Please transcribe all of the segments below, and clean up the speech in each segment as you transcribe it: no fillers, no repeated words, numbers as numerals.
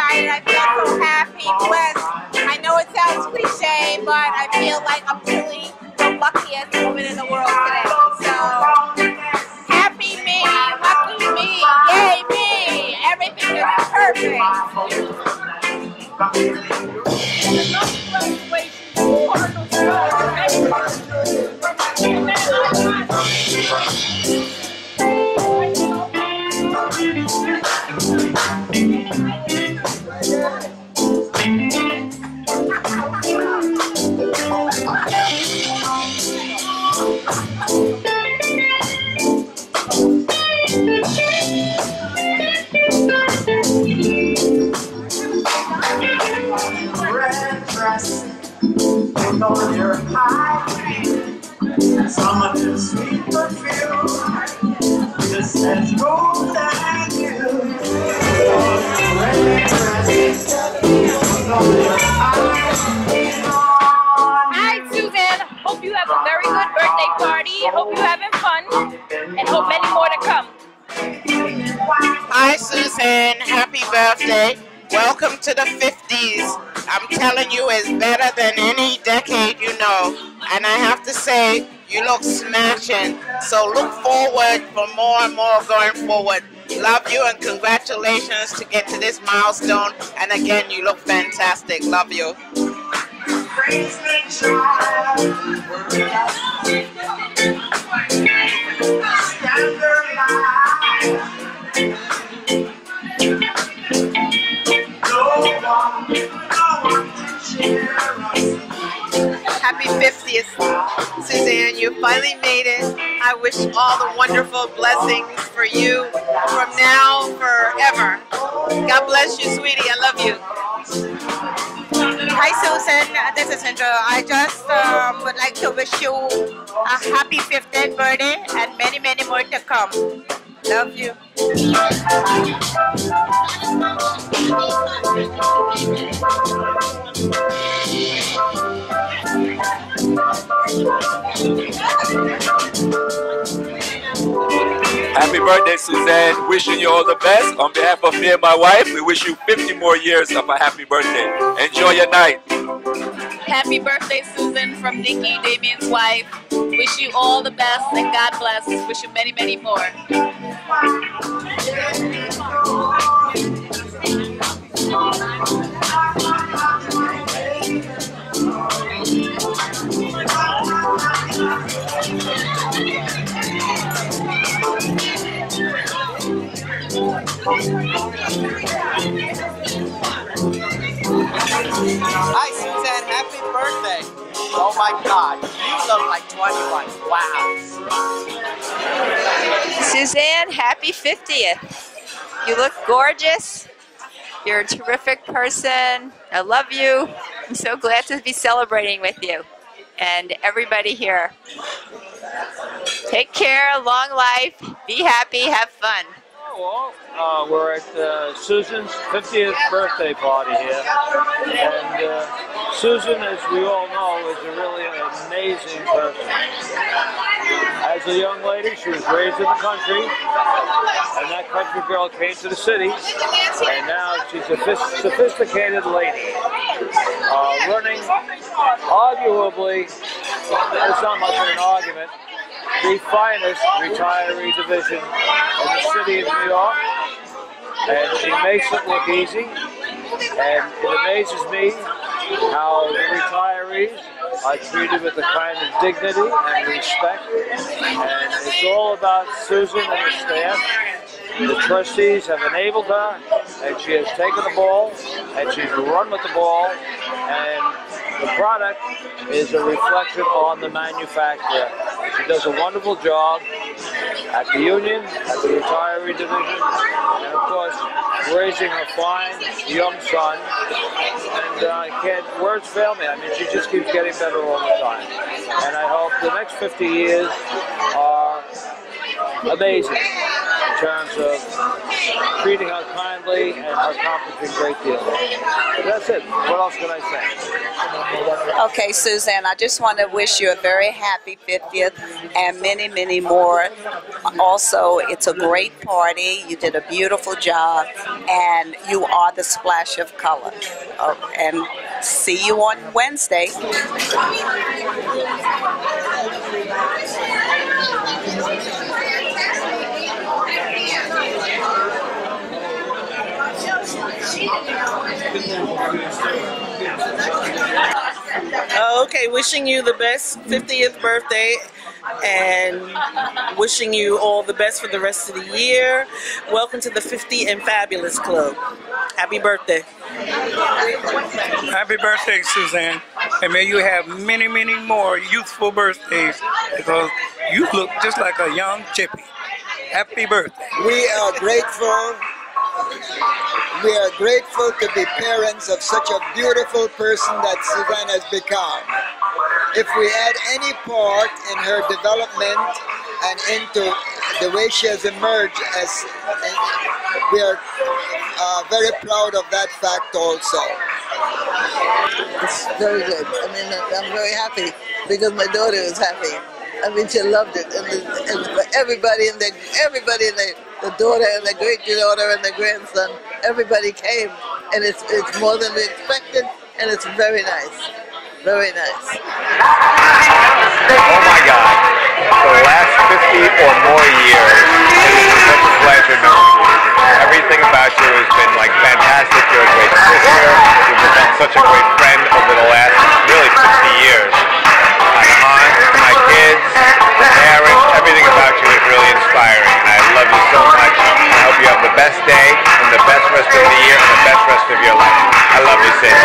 excited. I feel so happy, blessed. I know it sounds cliche, but I feel like I'm truly the luckiest woman in the world today. So, happy me, lucky me, yay me. Everything is perfect. On your high, some of the sweet perfume, just as gold and you. Hi, Suzanne. Hope you have a very good birthday party. Hope you're having fun, and hope many more to come. Hi, Suzanne. Happy birthday. Welcome to the 50s. I'm telling you, it's better than any decade you know. And I have to say, you look smashing. So look forward for more and more going forward. Love you and congratulations to get to this milestone. And again, you look fantastic. Love you. Praise the child. Stand alive. Happy 50th, Suzanne. You finally made it. I wish all the wonderful blessings for you from now forever. God bless you, sweetie. I love you. Hi, Susan. This is Sandra. I just would like to wish you a happy 50th birthday and many, many more to come. Love you. Happy birthday, Suzanne. Wishing you all the best. On behalf of me and my wife, we wish you 50 more years of a happy birthday. Enjoy your night. Happy birthday, Susan, from Nikki, Damien's wife. Wish you all the best and God bless. Wish you many, many more. Hi, Suzanne. Happy birthday. Oh, my God. You look like 21. Wow. Suzanne, happy 50th. You look gorgeous. You're a terrific person. I love you. I'm so glad to be celebrating with you and everybody here. Take care, long life, be happy, have fun. Well, we're at Susan's 50th birthday party here, and Susan, as we all know, is a really amazing person. As a young lady, she was raised in the country, and that country girl came to the city, and now she's a sophisticated lady, running, arguably, it's not much of an argument, the finest retiree division in the city of New York, and she makes it look easy, and it amazes me how the retirees are treated with a kind of dignity and respect, and it's all about Susan and the staff. The trustees have enabled her, and she has taken the ball, and she's run with the ball, and the product is a reflection on the manufacturer. She does a wonderful job at the union, at the retiree division, and of course raising her fine young son. And words fail me. I mean, she just keeps getting better all the time. And I hope the next 50 years are amazing. terms of treating her kindly and her accomplishing a great deal. That's it. What else can I say? Okay, Suzanne, I just want to wish you a very happy 50th and many, many more. Also, it's a great party. You did a beautiful job, and you are the splash of color. And see you on Wednesday. Okay, wishing you the best 50th birthday and wishing you all the best for the rest of the year. Welcome to the 50 and Fabulous Club. Happy birthday. Happy birthday, Suzanne. And may you have many, many more youthful birthdays because you look just like a young chippy. Happy birthday. We are grateful. We are grateful to be parents of such a beautiful person that Suzanne has become. If we had any part in her development and into the way she has emerged, we are very proud of that fact also. It's very good. I mean, I'm very happy because my daughter is happy. I mean, she loved it, and everybody, the daughter and the great-daughter and the grandson, everybody came, and it's more than we expected, and it's very nice, very nice. Oh my God! For the last 50 or more years, it is such a pleasure knowing you. Everything about you has been like fantastic. You're a great sister. You've become such a great friend over the last really 50 years. My aunt, my kids, the parents, everything about you is really inspiring. And I love you so much. I hope you have the best day and the best rest of the year and the best rest of your life. I love you, sis.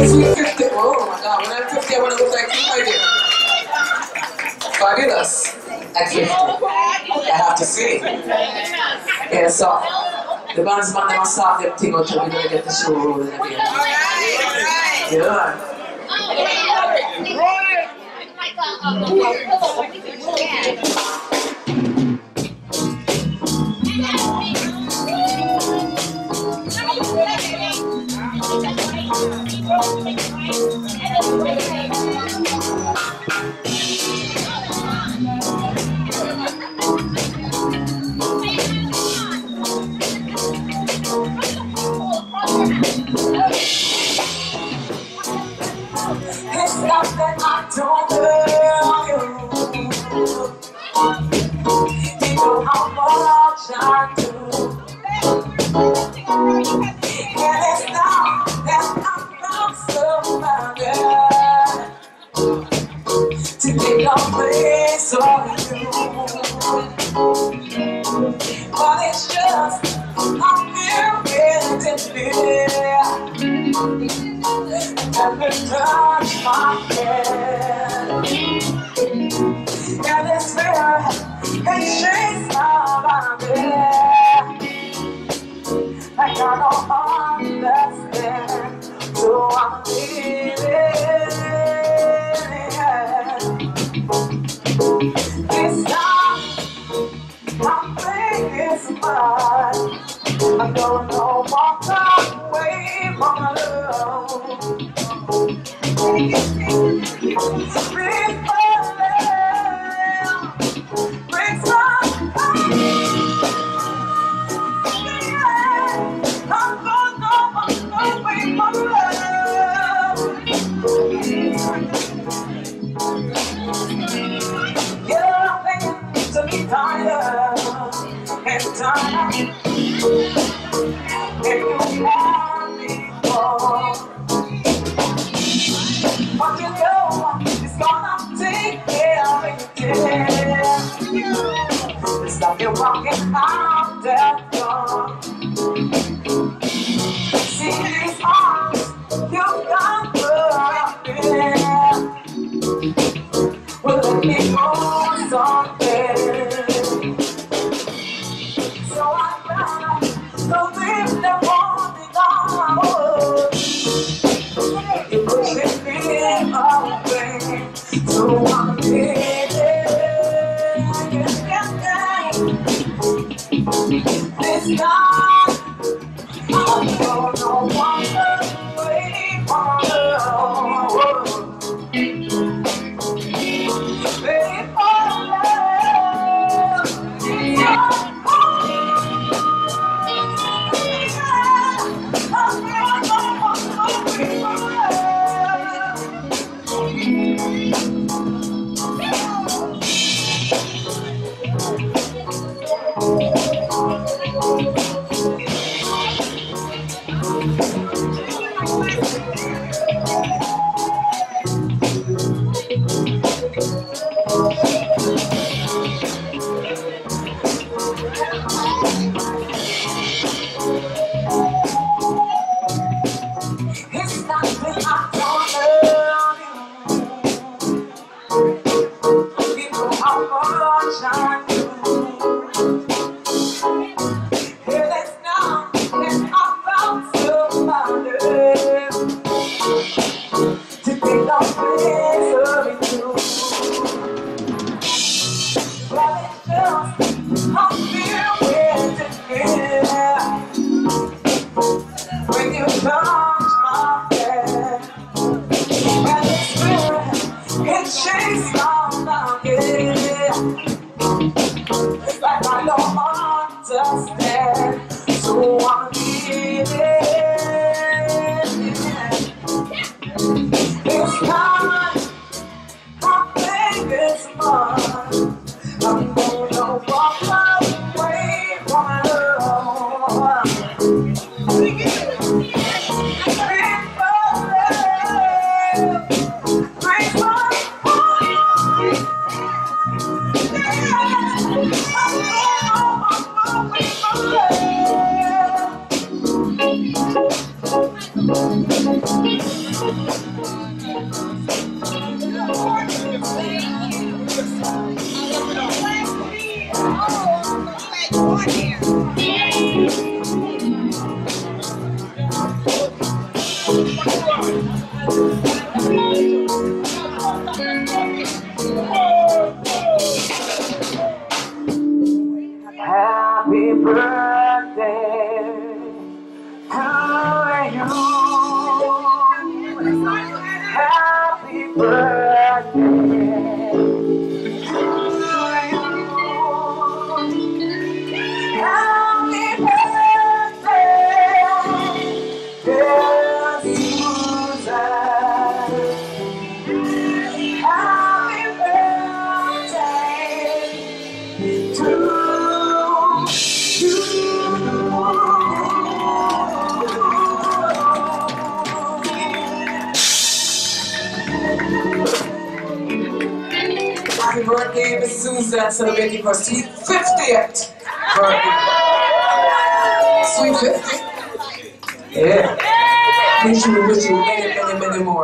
Sweet 50. Oh my God, when I'm 50, I want to look like you, my dear. Fabulous. At 50. I have to say. Yeah, so the band's man never start them thing until we're going to get the show rolling again. Alright. Yeah. It's not that I don't love you. You know how much I do. And it's not that I'm not somebody to take a place on you. But it's just I'm feeling to feel. Never touch my head. And it's fair and shakes my body. Like I don't understand. So I'm leaving. This time I'm thinking it's mine. I don't know what away from my love. Bring some I'm gonna away from love. You're thinking to be tired and tired. If you want me more, but you know it's gonna take care of you. Stop you walking out that door. See these arms you've got there. Well, let me go something. So I'm gonna go leave them on me now. You pushing me away. So I'm leaving. This time I'm gonna walk away from love. Wait for love. It's not that I don't love you. You know how much I do. It is now that I found somebody to take the place of you. But it's just I'm feeling to feel when you touch my head. And it's real, it shakes my body. Like I don't understand. So I'm leaving. Happy birthday, Miss Suzanne, celebrating her sweet 50th birthday. Sweet 50? Yeah. Wish you many, many, many more.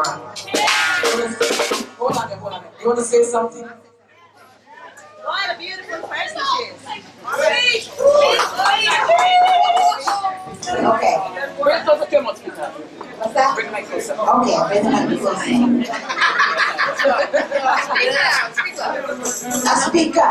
Hold on. You want to say something? What a beautiful person she is. Okay. Bring it closer to him, speaker. What's that? Bring the mic closer. Okay, bring the mic closer. A speaker.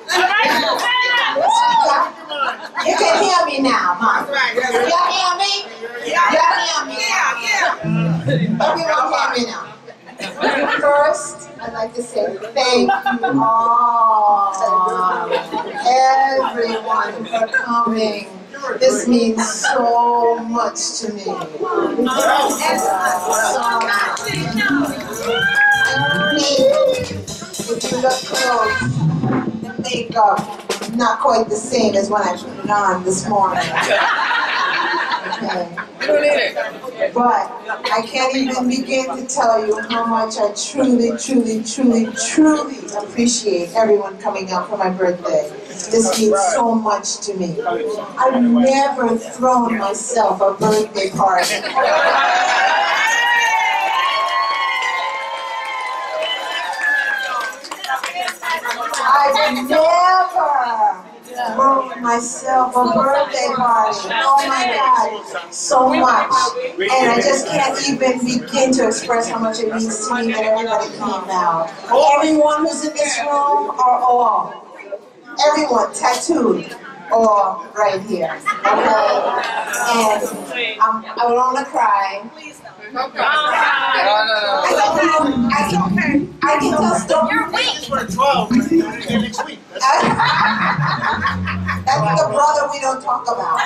You can hear me now, huh? Y'all hear me? Y'all hear me? Yeah. Everyone hear me now? First, I'd like to say thank you all, everyone, for coming. This means so much to me. So much. If you look close, the makeup not quite the same as when I put it on this morning. Okay. But I can't even begin to tell you how much I truly appreciate everyone coming out for my birthday. This means so much to me. I've never thrown myself a birthday party. I've never thrown myself a birthday party. Oh my God, so much. And I just can't even begin to express how much it means to me that everybody came out. Everyone who's in this room are all. Everyone tattooed or right here. Okay? And I don't want to cry. I can tell stories. You're weak. That's the brother we don't talk about.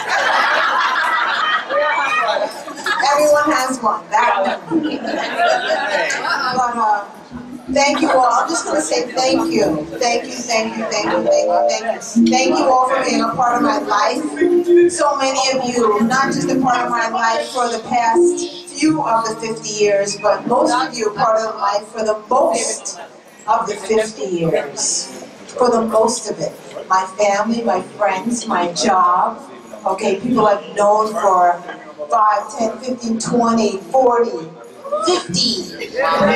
Everyone has one. That one. But thank you all. I'm just going to say thank you. Thank you. Thank you all for being a part of my life. So many of you, not just a part of my life for the past few of the 50 years, but most of you are part of my life for the most of the 50 years. For the most of it. My family, my friends, my job. Okay, people I've known for 5, 10, 15, 20, 40, 50, 47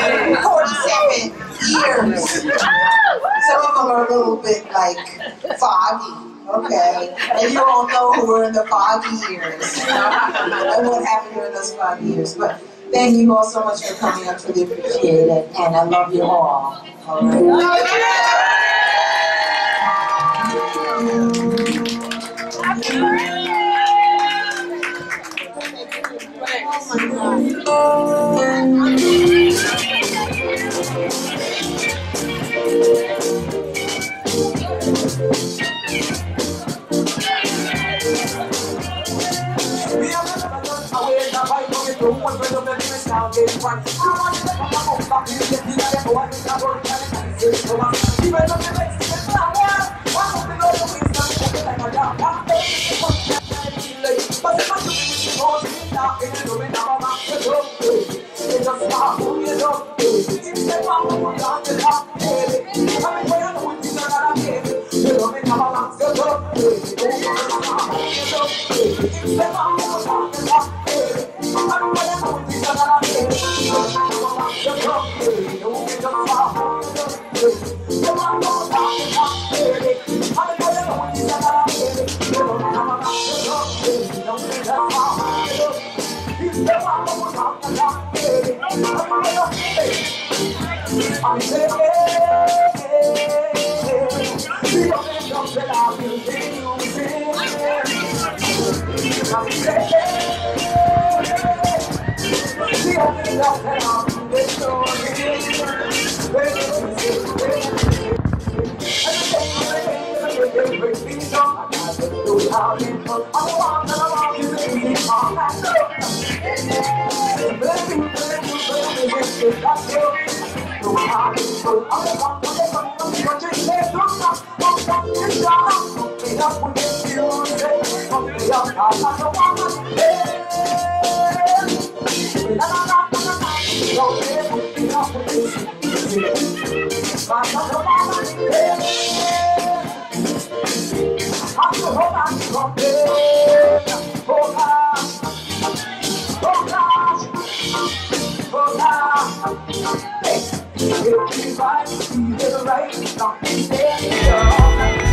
years. Some of them are a little bit like foggy, okay? And you all know who were in the foggy years. And what happened during those foggy years. But thank you all so much for coming. I truly appreciate it. And I love you all. All right? Happy birthday! If we fight, we will right, don't be there.